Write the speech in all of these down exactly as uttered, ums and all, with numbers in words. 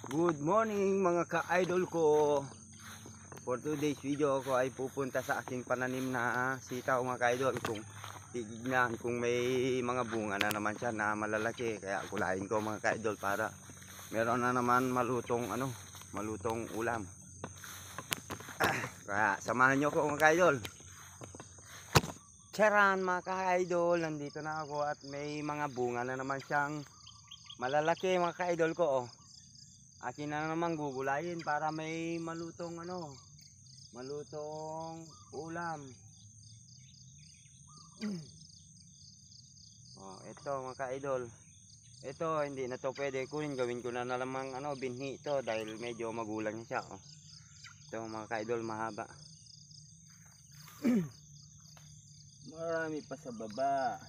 Good morning mga ka-idol ko. For today's video ko ay pupunta sa aking pananim na sitaw mga ka-idol. Kung tignan kung may mga bunga na naman siya na malalaki, kaya kulahin ko mga ka-idol para meron na naman malutong ano, malutong ulam. Kaya samahan nyo ko mga ka-idol. Charan mga ka-idol, nandito na ako at may mga bunga na naman siyang malalaki mga ka-idol ko. Oh. Akin na naman gugulayin para may malutong ano, malutong ulam. Oh, ito mga ka-idol. Ito hindi na to pwede kunin, gawin ko na na lamang ano, binhi ito dahil medyo magulang siya. Oh. Ito mga ka-idol, mahaba. Marami pa sa baba.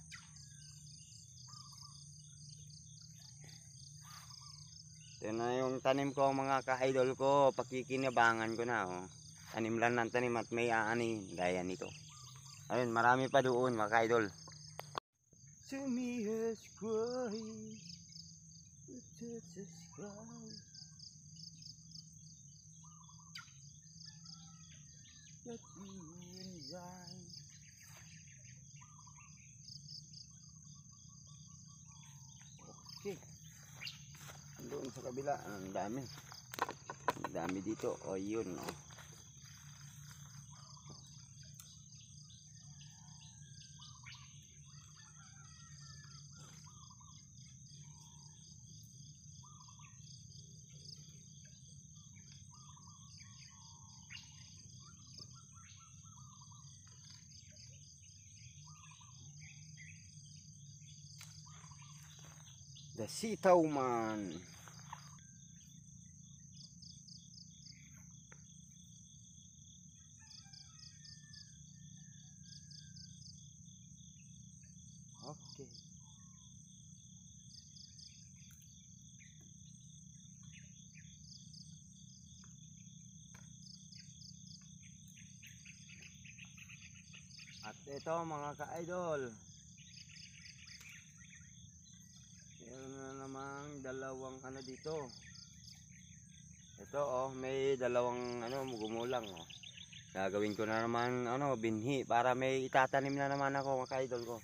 Ito na yung tanim ko mga ka-idol ko, pakikinabangan ko na. Oh. Tanim lang ng tanim at may aani gaya nito. Ayun, marami pa doon mga ka-idol. To me is crying, to the sky. That you inside. Okay. Doon sa kabila, ang dami. Ang dami dito. O yun. Oh. The sitaw man. Okay. At ito mga ka-idol, meron na namang dalawang ano dito. Ito oh, may dalawang ano gumulang oh. Gagawin ko na naman ano, binhi para may itatanim na naman ako mga ka-idol ko.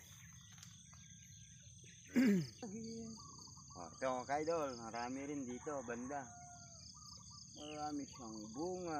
Oh, ito mga ka-idol, marami rin dito banda. Marami siyang bunga.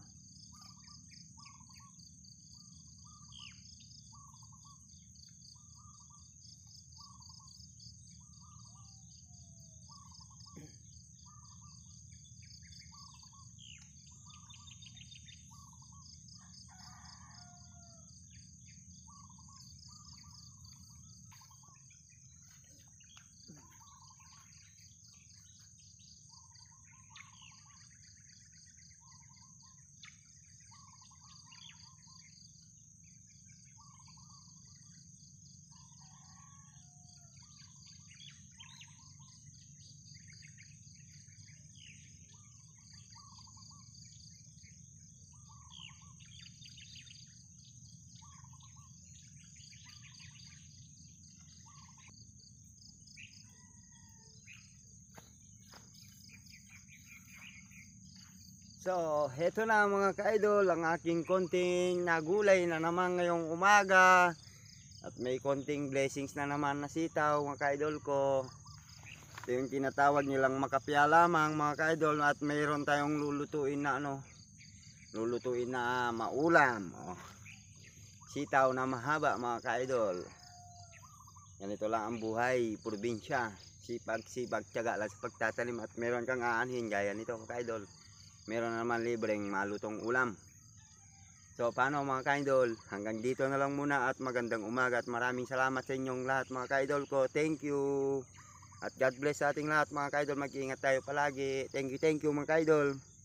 So, heto na mga ka-idol, ang aking konting nagulay na naman ngayong umaga. At may konting blessings na naman na sitaw mga ka-idol ko. Ito yung tinatawag nilang makapya lamang mga ka-idol. At mayroon tayong lulutuin na ano, lulutuin na maulam. Oh. Sitaw na mahaba mga ka-idol. Ganito lang ang buhay, probinsya. Sipag, sipag, tiyaga lang sa pagtatanim. At meron kang aanhin gaya nito mga ka-idol. Meron naman libreng malutong ulam. So paano mga ka-idol, hanggang dito na lang muna at magandang umaga at maraming salamat sa inyong lahat mga ka-idol ko. Thank you at God bless sa ating lahat mga ka-idol. Mag-iingat tayo palagi. Thank you, thank you mga ka-idol.